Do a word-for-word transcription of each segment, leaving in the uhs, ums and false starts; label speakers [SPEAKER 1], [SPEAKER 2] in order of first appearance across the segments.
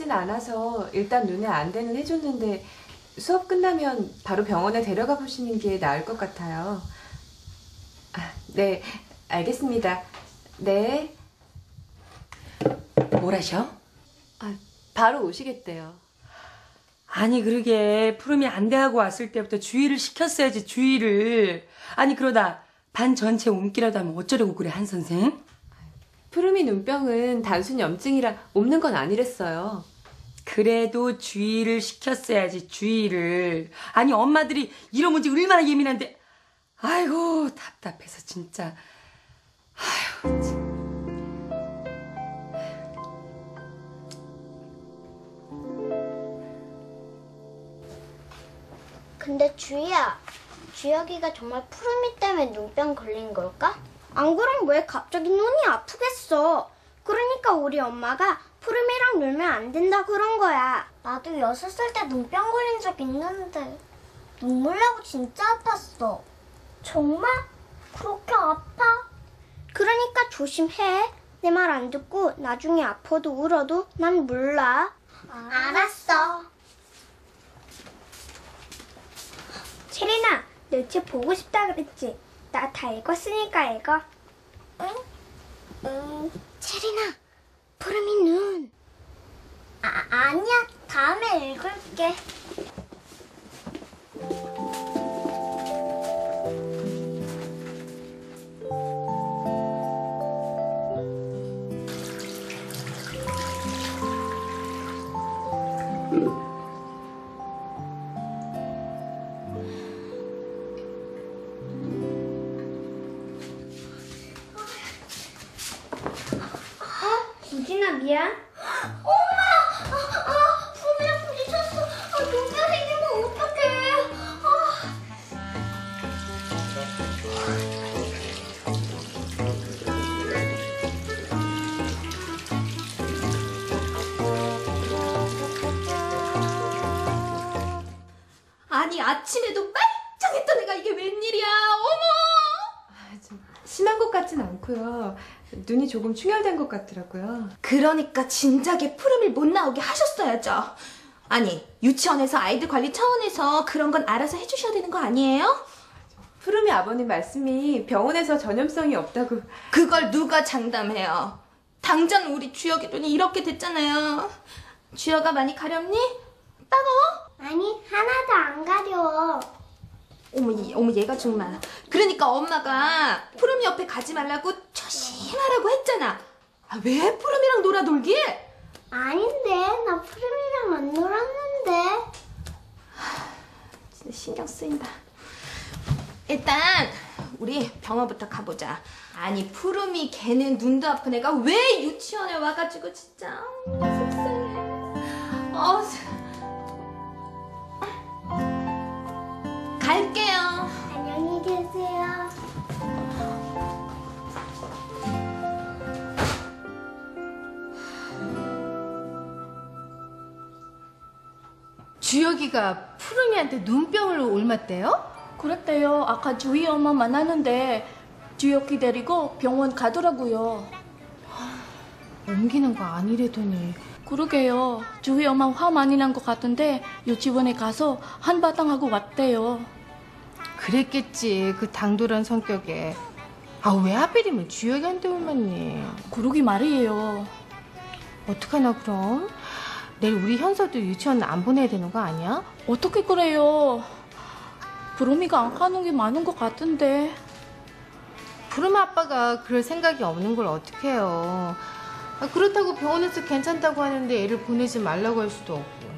[SPEAKER 1] 좋진 않아서 일단 눈에 안대는 해줬는데 수업 끝나면 바로 병원에 데려가 보시는 게 나을 것 같아요. 아, 네, 알겠습니다. 네.
[SPEAKER 2] 뭐라셔?
[SPEAKER 1] 아, 바로 오시겠대요.
[SPEAKER 2] 아니 그러게 푸름이 안대하고 왔을 때부터 주의를 시켰어야지 주의를. 아니 그러다 반 전체 옮기라도 하면 어쩌려고 그래 한 선생?
[SPEAKER 1] 푸름이 눈병은 단순 염증이라 옮는 건 아니랬어요.
[SPEAKER 2] 그래도 주의를 시켰어야지 주의를. 아니 엄마들이 이런 문제 얼마나 예민한데. 아이고 답답해서 진짜. 아휴 참.
[SPEAKER 3] 근데 주희야, 주혁이가 정말 푸름이 때문에 눈병 걸린 걸까? 안 그럼 왜 갑자기 눈이 아프겠어? 그러니까 우리 엄마가 푸름이랑 놀면 안 된다 그런 거야. 나도 여섯 살 때 눈병 걸린 적 있는데 눈물 나고 진짜 아팠어. 정말? 그렇게 아파? 그러니까 조심해. 내 말 안 듣고 나중에 아파도 울어도 난 몰라. 알았어. 체리나, 너 책 보고 싶다 그랬지? 나 다 읽었으니까 읽어. 응? 응. 체리나, 푸름이 눈. 아, 아니야. 다음에 읽을게. 유진아, 미안. 엄마! 아, 아, 푸름이랑 부딪혔어. 아, 눈병 생기면 어떡해.
[SPEAKER 4] 아. 아니 아침에도 빨짱했던 애가 이게 웬일이야. 어머!
[SPEAKER 1] 아, 좀 심한 것 같진 않고요. 눈이 조금 충혈된 것 같더라고요.
[SPEAKER 4] 그러니까 진작에 푸름을 못 나오게 하셨어야죠. 아니 유치원에서 아이들 관리 차원에서 그런 건 알아서 해주셔야 되는 거 아니에요?
[SPEAKER 1] 푸름이 아버님 말씀이 병원에서 전염성이 없다고.
[SPEAKER 4] 그걸 누가 장담해요. 당장 우리 주혁이 눈이 이렇게 됐잖아요. 주혁아 많이 가렵니? 따가워?
[SPEAKER 3] 아니, 하나도 안 가려워.
[SPEAKER 4] 어머, 이, 어머 얘가 정말. 그러니까 엄마가 푸름이 옆에 가지 말라고 조심하라고 했잖아. 아, 왜 푸름이랑 놀아놀기?
[SPEAKER 3] 아닌데, 나 푸름이랑 안 놀았는데.
[SPEAKER 4] 진짜 신경 쓰인다. 일단 우리 병원부터 가보자. 아니 푸름이 걔는 눈도 아픈 애가 왜 유치원에 와가지고 진짜 속상해. 어, 갈게요.
[SPEAKER 3] 안녕히 계세요.
[SPEAKER 5] 주혁이가 푸름이한테 눈병을 옮았대요?
[SPEAKER 6] 그랬대요. 아까 주희 엄마 만났는데 주혁이 데리고 병원 가더라고요.
[SPEAKER 5] 옮기는 거 아니래더니.
[SPEAKER 6] 그러게요. 주희 엄마 화 많이 난 것 같은데 유치원에 가서 한바탕 하고 왔대요.
[SPEAKER 5] 그랬겠지 그 당돌한 성격에. 아 왜 하필이면 주혁이한테 옮았니?
[SPEAKER 6] 그러기 말이에요.
[SPEAKER 5] 어떡하나 그럼? 내일 우리 현서도 유치원 안 보내야 되는 거 아니야?
[SPEAKER 6] 어떻게 그래요? 푸름이가 안 가는 게 많은 것 같은데.
[SPEAKER 5] 푸름 아빠가 그럴 생각이 없는 걸 어떡해요. 아, 그렇다고 병원에서 괜찮다고 하는데 애를 보내지 말라고 할 수도 없고.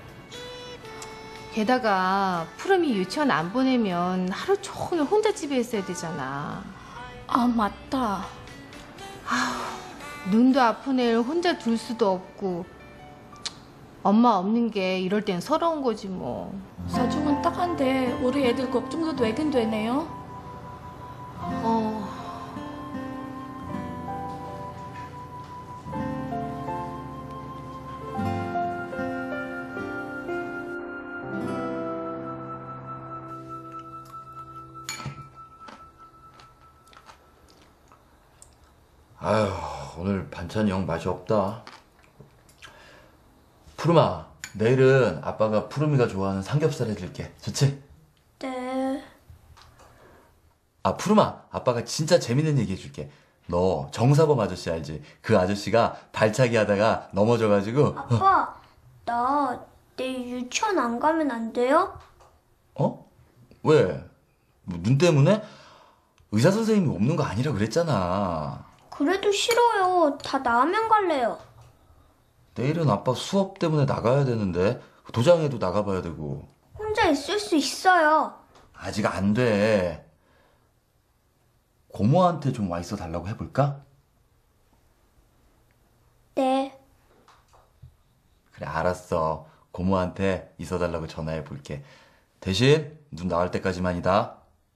[SPEAKER 5] 게다가 푸름이 유치원 안 보내면 하루 종일 혼자 집에 있어야 되잖아.
[SPEAKER 6] 아 맞다.
[SPEAKER 5] 눈도 아픈 애를 혼자 둘 수도 없고. 엄마 없는 게 이럴 땐 서러운 거지 뭐.
[SPEAKER 6] 사정은 딱한데 우리 애들 걱정도 되긴 되네요.
[SPEAKER 5] 어.
[SPEAKER 7] 아휴, 오늘 반찬이 영 맛이 없다. 푸름아, 내일은 아빠가 푸름이가 좋아하는 삼겹살 해줄게. 좋지?
[SPEAKER 3] 네.
[SPEAKER 7] 아, 푸름아, 아빠가 진짜 재밌는 얘기 해줄게. 너 정사범 아저씨 알지? 그 아저씨가 발차기 하다가 넘어져가지고
[SPEAKER 3] 아빠, 나 내일 유치원 안 가면 안 돼요?
[SPEAKER 7] 어? 왜? 뭐 눈 때문에? 의사 선생님이 없는 거 아니라 그랬잖아.
[SPEAKER 3] 그래도 싫어요. 다 나으면 갈래요.
[SPEAKER 7] 내일은 아빠 수업 때문에 나가야 되는데 도장에도 나가봐야 되고.
[SPEAKER 3] 혼자 있을 수 있어요.
[SPEAKER 7] 아직 안 돼. 고모한테 좀 와 있어 달라고 해볼까?
[SPEAKER 3] 네.
[SPEAKER 7] 그래, 알았어. 고모한테 있어 달라고 전화해 볼게. 대신 눈 나갈 때까지만이다.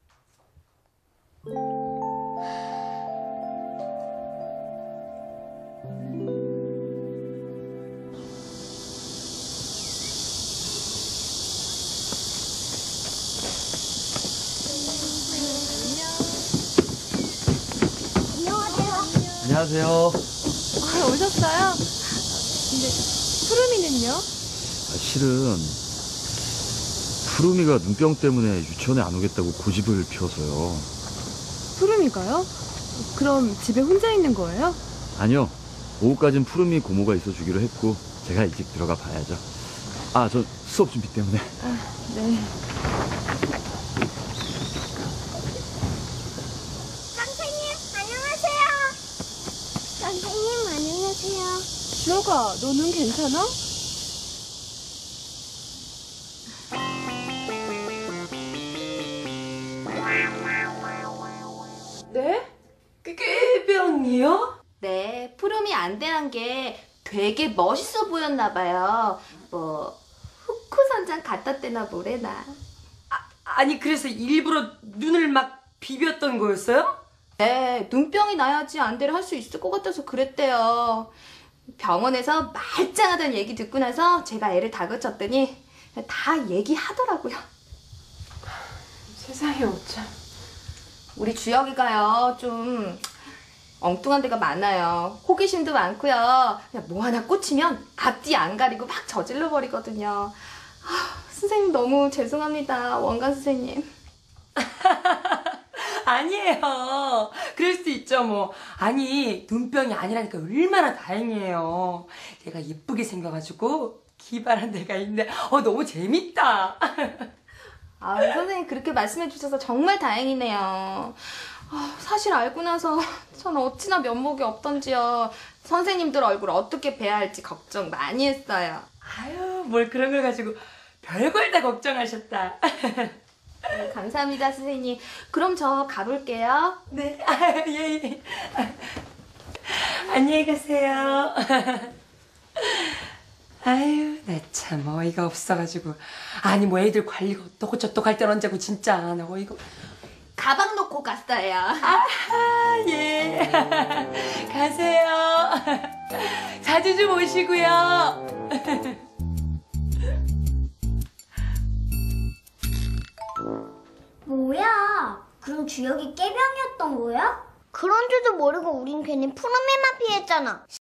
[SPEAKER 7] 안녕하세요.
[SPEAKER 5] 아, 오셨어요? 근데 푸르미는요?
[SPEAKER 8] 아, 실은 푸르미가 눈병 때문에 유치원에 안 오겠다고 고집을 피워서요.
[SPEAKER 5] 푸르미가요? 그럼 집에 혼자 있는 거예요?
[SPEAKER 8] 아니요, 오후까진 푸르미 고모가 있어주기로 했고 제가 일찍 들어가 봐야죠. 아, 저 수업 준비 때문에.
[SPEAKER 5] 네.
[SPEAKER 3] 선생님, 안녕하세요. 선생님, 안녕하세요.
[SPEAKER 5] 주혁아, 너는 괜찮아?
[SPEAKER 2] 네? 꾀병이요?
[SPEAKER 4] 네, 푸름이 안대한 게 되게 멋있어 보였나 봐요. 뭐 후쿠선장 갖다 대나 뭐래나.
[SPEAKER 2] 아니 그래서 일부러 눈을 막 비볐던 거였어요?
[SPEAKER 4] 네, 눈병이 나야지 안대를 할 수 있을 것 같아서 그랬대요. 병원에서 말짱하다는 얘기 듣고 나서 제가 애를 다그쳤더니 다 얘기하더라고요.
[SPEAKER 1] 세상에 어쩜.
[SPEAKER 4] 우리 주혁이가요, 좀 엉뚱한 데가 많아요. 호기심도 많고요. 그냥 뭐 하나 꽂히면 앞뒤 안 가리고 막 저질러 버리거든요. 아, 선생님 너무 죄송합니다. 원관 선생님.
[SPEAKER 2] 아니에요. 그럴 수 있죠 뭐. 아니 눈병이 아니라니까 얼마나 다행이에요. 얘가 예쁘게 생겨가지고 기발한 데가 있네. 어 너무 재밌다.
[SPEAKER 4] 아, 선생님 그렇게 말씀해 주셔서 정말 다행이네요. 아, 사실 알고 나서 전 어찌나 면목이 없던지요. 선생님들 얼굴 어떻게 뵈야 할지 걱정 많이 했어요.
[SPEAKER 2] 아유 뭘 그런 걸 가지고 별걸 다 걱정하셨다.
[SPEAKER 4] 네, 감사합니다, 선생님. 그럼 저 가볼게요.
[SPEAKER 2] 네. 아, 예, 예. 안녕히 가세요. 아유, 나 참 어이가 없어가지고. 아니, 뭐 애들 관리가 어떻고 저떻고 할 땐 언제고 진짜. 나 어이가.
[SPEAKER 4] 가방 놓고 갔어요.
[SPEAKER 2] 아하, 예. 가세요. 자주 좀 오시고요.
[SPEAKER 3] 뭐야? 그럼 주혁이 깨병이었던 거야? 그런 줄도 모르고 우린 괜히 푸르미만 피했잖아.